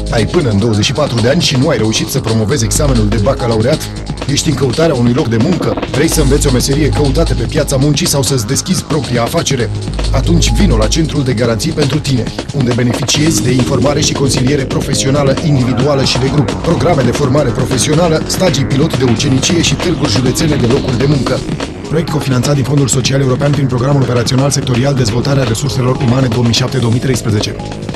Ai până în 24 de ani și nu ai reușit să promovezi examenul de bacalaureat? Ești în căutarea unui loc de muncă? Vrei să înveți o meserie căutată pe piața muncii sau să-ți deschizi propria afacere? Atunci vino la Centrul de Garanții pentru Tineri, unde beneficiezi de informare și consiliere profesională, individuală și de grup, programe de formare profesională, stagii pilot de ucenicie și târguri județene de locuri de muncă. Proiect cofinanțat din Fondul Social European prin Programul Operațional Sectorial Dezvoltarea Resurselor Umane 2007-2013.